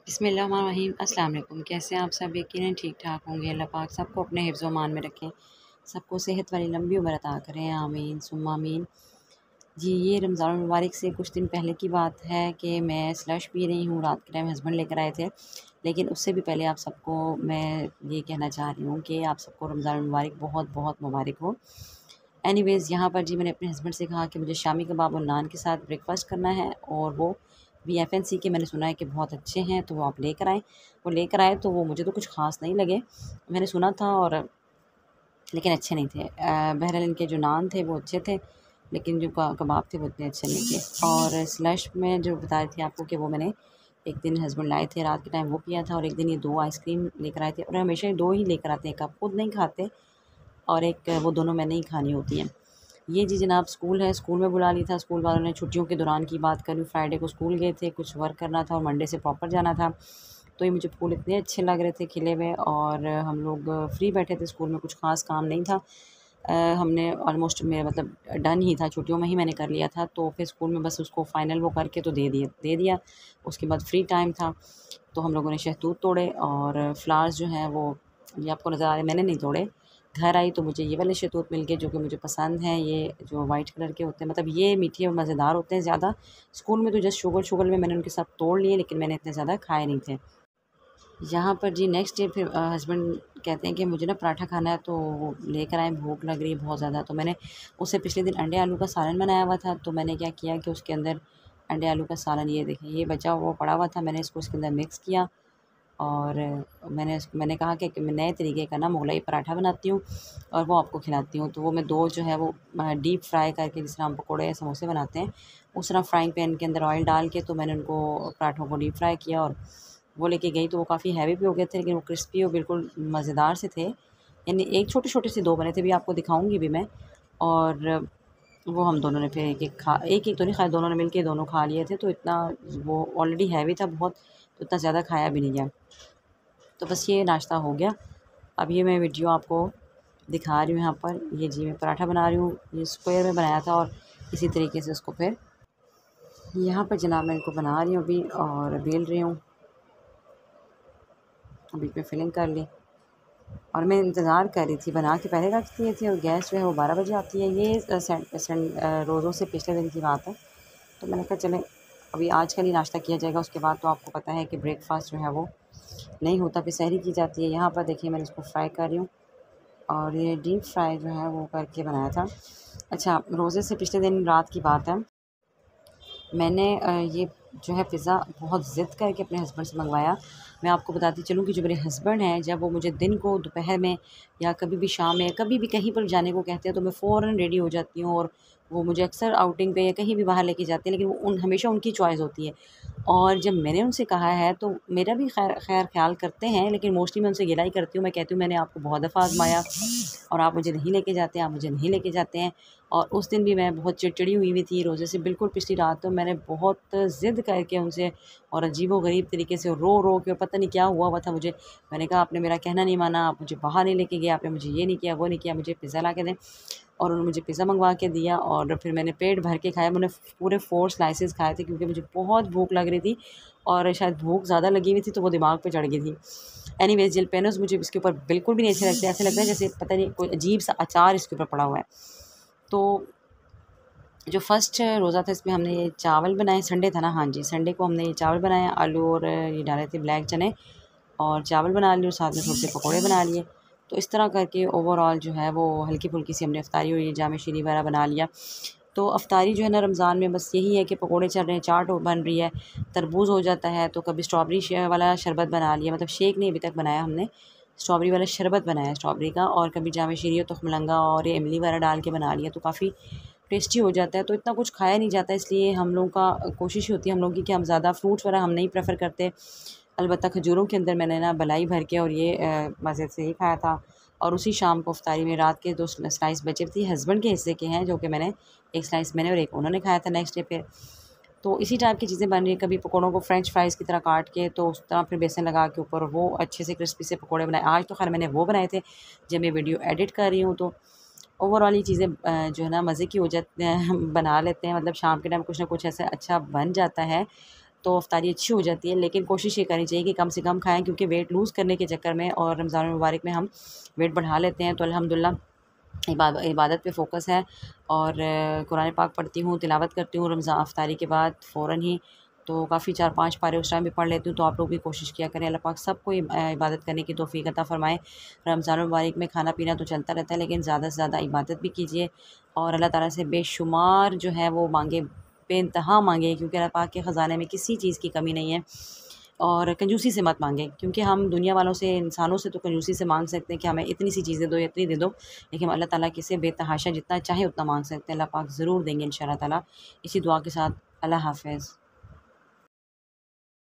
बिस्मिल्लाहिर्रहमानिर्रहीम। अस्सलाम वालेकुम। कैसे हैं आप सब? यकीनन ठीक ठाक होंगे। अल्लाह पाक सबको अपने हिफ्ज़ व मान में रखें, सबको सेहत वाली लंबी उम्र अता करें, आमीन सुम्मा आमीन। जी, ये रमज़ान मुबारक से कुछ दिन पहले की बात है कि मैं स्लश पी रही हूँ। रात के टाइम हस्बैंड लेकर आए थे, लेकिन उससे भी पहले आप सबको मैं ये कहना चाह रही हूँ कि आप सबको रमज़ान मुबारक बहुत बहुत मुबारक हो। एनीवेज़ यहाँ पर जी मैंने अपने हस्बैंड से कहा कि मुझे शामी कबाब और नान के साथ ब्रेकफ़ास्ट करना है, और वो भी एफएनसी के मैंने सुना है कि बहुत अच्छे हैं, तो वो आप लेकर आएँ। वो लेकर आए तो वो मुझे तो कुछ ख़ास नहीं लगे, मैंने सुना था, और लेकिन अच्छे नहीं थे। बहरहाल इनके जो नान थे वो अच्छे थे, लेकिन जो कबाब थे वो इतने अच्छे नहीं थे। और स्लश में जो बता रही थी आपको कि वो मैंने एक दिन हस्बैंड लाए थे रात के टाइम, वो पिया था, और एक दिन ये 2 आइसक्रीम लेकर आए थे, और हमेशा ये 2 ही लेकर आते हैं, कप खुद नहीं खाते, और एक वो दोनों मैंने ही खानी होती हैं। ये जी जनाब स्कूल है, स्कूल में बुला लिया था स्कूल वालों ने। छुट्टियों के दौरान की बात करूँ, फ्राइडे को स्कूल गए थे, कुछ वर्क करना था और मंडे से प्रॉपर जाना था। तो ये मुझे फूल इतने अच्छे लग रहे थे खिले हुए, और हम लोग फ्री बैठे थे स्कूल में, कुछ ख़ास काम नहीं था। हमने ऑलमोस्ट मेरा मतलब डन ही था, छुट्टियों में ही मैंने कर लिया था, तो फिर स्कूल में बस उसको फ़ाइनल वो करके तो दे दिया। उसके बाद फ्री टाइम था, तो हम लोगों ने शहतूत तोड़े, और फ्लावर्स जो हैं वो ये आपको नज़र आ रहे हैं, मैंने नहीं तोड़े। घर आई तो मुझे ये वाले शहतूत मिल गए जो कि मुझे पसंद हैं, ये जो वाइट कलर के होते हैं, मतलब ये मीठे और मज़ेदार होते हैं ज़्यादा। स्कूल में तो जस्ट शुगर शुगर में मैंने उनके साथ तोड़ लिए, लेकिन मैंने इतने ज़्यादा खाए नहीं थे। यहाँ पर जी नेक्स्ट डे फिर हस्बैंड कहते हैं कि मुझे ना पराठा खाना है, तो वो लेकर आए, भूख लग रही है बहुत ज़्यादा। तो मैंने उससे पिछले दिन अंडे आलू का सालन बनाया हुआ था, तो मैंने क्या किया कि उसके अंदर अंडे आलू का सालन, ये देखें ये बचा हुआ पड़ा हुआ था, मैंने इसको उसके अंदर मिक्स किया, और मैंने कहा कि मैं नए तरीके का ना मुगलई पराठा बनाती हूँ और वो आपको खिलाती हूँ। तो वो मैं 2 जो है वो डीप फ्राई करके, जिस तरह हम पकोड़े या समोसे बनाते हैं, उस तरह फ्राइंग पैन के अंदर ऑयल डाल के, तो मैंने उनको पराठों को डीप फ्राई किया और वो लेके गई। तो वो काफ़ी हैवी भी हो गए थे, लेकिन वो क्रिस्पी और बिल्कुल मज़ेदार से थे। यानी एक छोटे-छोटे से 2 बने थे, भी आपको दिखाऊँगी भी मैं। और वो हम दोनों ने फिर एक-एक तो नहीं खाया, दोनों ने मिल के दोनों खा लिए थे। तो इतना वो ऑलरेडी हैवी था बहुत, तो इतना ज़्यादा खाया भी नहीं गया। तो बस ये नाश्ता हो गया। अब ये मैं वीडियो आपको दिखा रही हूँ यहाँ पर। ये जी मैं पराठा बना रही हूँ, ये स्क्वायर में बनाया था, और इसी तरीके से उसको फिर यहाँ पर जनाब मैं इनको बना रही हूँ अभी, और बेल रही हूँ। अभी मैं फिलिंग कर ली, और मैं इंतज़ार कर रही थी, बना के पहले रख दिए थे, और गैस जो है वो 12 बजे आती है। ये रोज़ों से पिछले दिन की बात है। तो मैंने कहा चलें अभी आज का ही नाश्ता किया जाएगा, उसके बाद तो आपको पता है कि ब्रेकफ़ास्ट जो है वो नहीं होता, फिर सहरी की जाती है। यहाँ पर देखिए मैंने इसको फ्राई कर रही हूँ, और ये डीप फ्राई जो है वो करके बनाया था। अच्छा, रोज़े से पिछले दिन रात की बात है, मैंने ये जो है पिज़्ज़ा बहुत ज़िद करके अपने हस्बैंड से मंगवाया। मैं आपको बताती चलूँ कि जो मेरे हस्बैंड हैं, जब वो मुझे दिन को, दोपहर में, या कभी भी शाम में, कभी भी कहीं पर जाने को कहते हैं, तो मैं फ़ौरन रेडी हो जाती हूँ, और वो मुझे अक्सर आउटिंग पे या कहीं भी बाहर लेके जाते हैं, लेकिन वो हमेशा उनकी चॉइस होती है। और जब मैंने उनसे कहा है तो मेरा भी खैर ख़्याल करते हैं, लेकिन मोस्टली मैं उनसे गिला ही करती हूँ। मैं कहती हूँ मैंने आपको बहुत दफ़ा आज़माया, और आप मुझे नहीं लेके जाते, आप मुझे नहीं लेके जाते हैं। और उस दिन भी मैं बहुत चिड़चिड़ी हुई थी रोज़े से, बिल्कुल पिछली रात तो मैंने बहुत ज़िद करके उनसे, और अजीबो-गरीब तरीके से रो-रो के, और पता नहीं क्या हुआ था मुझे। मैंने कहा आपने मेरा कहना नहीं माना, आप मुझे बाहर नहीं लेके गए, आपने मुझे ये नहीं किया, वो नहीं किया, मुझे पिज़्ज़ा ला के दें। और उन्होंने मुझे पिज़्ज़ा मँगवा के दिया, और फिर मैंने पेट भर के खाया। मैंने पूरे 4 स्लाइसेस खाए थे, क्योंकि मुझे बहुत भूख लग रही थी, और शायद भूख ज़्यादा लगी हुई थी, तो वो दिमाग पे चढ़ गई थी। एनीवेज़ जलपेनोज़ मुझे इसके ऊपर बिल्कुल भी नहीं अच्छे लगते, ऐसे लगता है जैसे पता नहीं कोई अजीब-सा अचार इसके ऊपर पड़ा हुआ है। तो जो फर्स्ट रोज़ा था, इसमें हमने ये चावल बनाए, संडे था ना, हाँ जी, संडे को हमने ये चावल बनाए, आलू और ये डाले थे ब्लैक चने, और चावल बना लिए, और साथ में थोड़े से पकौड़े बना लिए। तो इस तरह करके ओवरऑल जो है वो हल्की-फुल्की सी हमने इफ्तारी और ये जामे शीरी वगैरह बना लिया। तो इफ्तारी जो है ना रमज़ान में बस यही है कि पकौड़े चल रहे हैं, चाट बन रही है, तरबूज हो जाता है, तो कभी स्ट्रॉबेरी वाला शरबत बना लिया, मतलब शेक नहीं अभी तक बनाया हमने, स्ट्रॉबेरी वाला शरबत बनाया स्ट्रॉबेरी का, और कभी जामे शीरी और तुखमलंगा और ये इमली वगैरह डाल के बना लिया, तो काफ़ी टेस्टी हो जाता है। तो इतना कुछ खाया नहीं जाता, इसलिए हम लोगों का कोशिश होती है हम लोगों की कि हम ज़्यादा फ्रूट्स वगैरह हम नहीं प्रेफ़र करते। अलबत्ता खजूरों के अंदर मैंने ना बलाई भर के, और ये मज़े से ही खाया था। और उसी शाम को इफ्तारी में रात के 2 स्लाइस बचे थे, हस्बैंड के हिस्से के हैं, जो कि मैंने 1 स्लाइस मैंने और 1 उन्होंने खाया था नेक्स्ट डे फिर। तो इसी टाइप की चीज़ें बन रही हैं, कभी पकौड़ों को फ्रेंच फ्राइज़ की तरह काट के, तो उस तरह फिर बेसन लगा के ऊपर वो अच्छे से क्रिस्पी से पकौड़े बनाए। आज तो ख़ैर मैंने वो बनाए थे, जब मैं वीडियो एडिट कर रही हूँ, तो ओवरऑल ये चीज़ें जो है ना मज़े की हो जाती हैं, हम बना लेते हैं, मतलब शाम के टाइम कुछ ना कुछ ऐसा अच्छा बन जाता है। तो अफ्तारी अच्छी हो जाती है। लेकिन कोशिश ये करनी चाहिए कि कम से कम खाएँ, क्योंकि वेट लूज़ करने के चक्कर में और रमज़ान मुबारक में हम वेट बढ़ा लेते हैं। तो अल्हम्दुलिल्लाह इबादत पे फ़ोकस है और कुरान पाक पढ़ती हूँ, तिलावत करती हूँ रमज़ान अफ्तारी के बाद फ़ौरन ही। तो काफ़ी 4-5 पारे उस टाइम भी पढ़ लेती हूँ। तो आप लोग भी कोशिश किया करें। अल्लाह पाक सबको इबादत करने की तौफ़ीक अता फ़रमाए। रमज़ान मुबारक में खाना-पीना तो चलता रहता है, लेकिन ज़्यादा से ज़्यादा इबादत भी कीजिए और अल्लाह ताला से बेशुमार जो है वो मांगे, बेइंतहा मांगे, क्योंकि अल्लाह पाक के ख़ज़ाने में किसी चीज़ की कमी नहीं है। और कंजूसी से मत मांगें, क्योंकि हम दुनिया वालों से, इंसानों से तो कंजूसी से मांग सकते हैं कि हमें इतनी सी चीज़ें दो या इतनी दे दो, लेकिन अल्लाह ताला की से बेतहाशा जितना चाहे उतना मांग सकते हैं। अल्लाह पाक ज़रूर देंगे इंशाअल्लाह ताला। इसी दुआ के साथ अल्लाह हाफ़िज़।